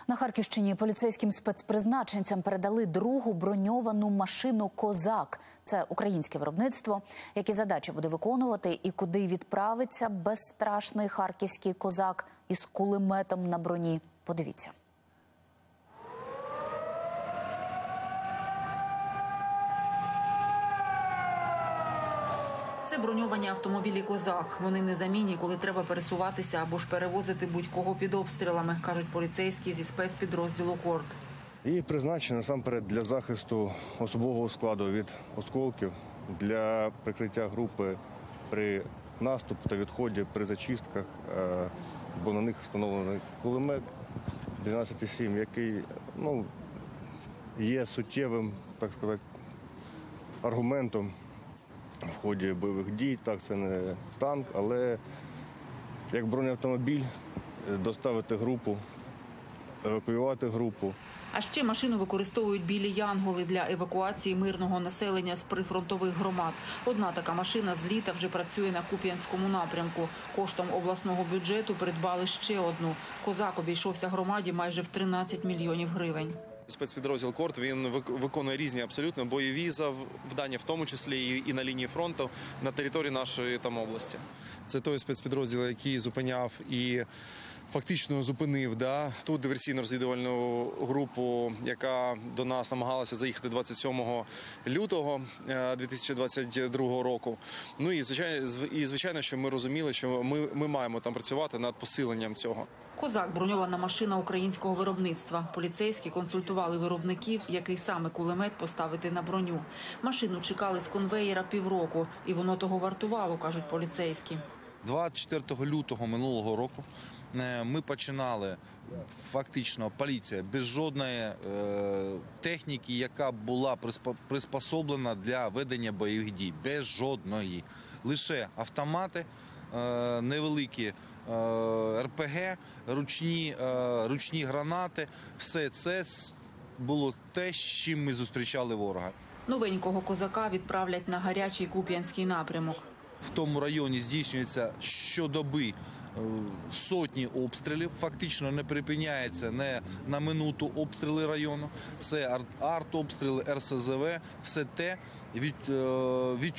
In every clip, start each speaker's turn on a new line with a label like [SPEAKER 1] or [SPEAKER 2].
[SPEAKER 1] На Харківщині поліцейським спецпризначенцям передали другу броньовану машину «Козак». Це українське виробництво. Які задачі буде виконувати і куди відправиться безстрашний харківський «Козак» із кулеметом на броні? Подивіться.
[SPEAKER 2] Це броньовані автомобілі «Козак». Вони незамінні, коли треба пересуватися або ж перевозити будь-кого під обстрілами, кажуть поліцейські зі спецпідрозділу «Корд».
[SPEAKER 3] І призначені насамперед для захисту особового складу від осколків, для прикриття групи при наступу та відході, при зачистках, бо на них встановлений кулемет 12,7, який є суттєвим, так сказати, аргументом в ході бойових дій. Так, це не танк, але як бронеавтомобіль доставити групу, евакуювати групу.
[SPEAKER 2] А ще машину використовують білі янголи для евакуації мирного населення з прифронтових громад. Одна така машина з літа вже працює на Куп'янському напрямку. Коштом обласного бюджету придбали ще одну. «Козак» обійшовся громаді майже в 13 мільйонів гривень.
[SPEAKER 4] Спецпідрозділ «Корд» він виконує різні абсолютно бойові завдання, в тому числі і на лінії фронту, на території нашої області. Це той спецпідрозділ, який зупиняв і фактично зупинив ту диверсійно-розвідувальну групу, яка до нас намагалася заїхати 27 лютого 2022 року. Ну і звичайно, що ми розуміли, що ми маємо там працювати над посиленням цього.
[SPEAKER 2] «Козак» – броньована машина українського виробництва. Поліцейські консультували виробників, який саме кулемет поставити на броню. Машину чекали з конвеєра півроку, і воно того вартувало, кажуть поліцейські.
[SPEAKER 5] 24 лютого минулого року ми починали, фактично, поліція без жодної техніки, яка була приспособлена для ведення бойових дій. Без жодної. Лише автомати, невеликі РПГ, ручні гранати. Все це було те, з чим ми зустрічали ворога.
[SPEAKER 2] Новенького «Козака» відправлять на гарячий Куп'янський напрямок.
[SPEAKER 5] В тому районі здійснюється щодоби сотні обстрілів, фактично не припиняється не на минуту обстріли району. Це артобстріли, РСЗВ, все те, від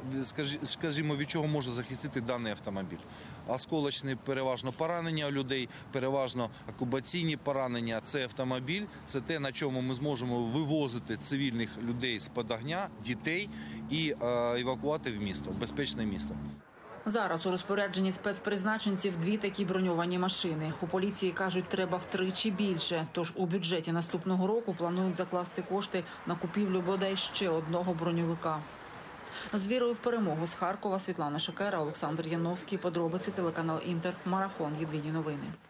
[SPEAKER 5] чого може захистити даний автомобіль. Осколочні переважно поранення людей, переважно окупаційні поранення. Це автомобіль, це те, на чому ми зможемо вивозити цивільних людей з-під огня, дітей і евакувати в місто, в безпечне місто.
[SPEAKER 2] Зараз у розпорядженні спецпризначенців 2 такі броньовані машини. У поліції кажуть, треба втричі більше. Тож у бюджеті наступного року планують закласти кошти на купівлю бодай ще одного броньовика. З вірою в перемогу з Харкова Світлана Шекера, Олександр Яновський. Подробиці, телеканал «Інтер». Марафон. Єдині новини.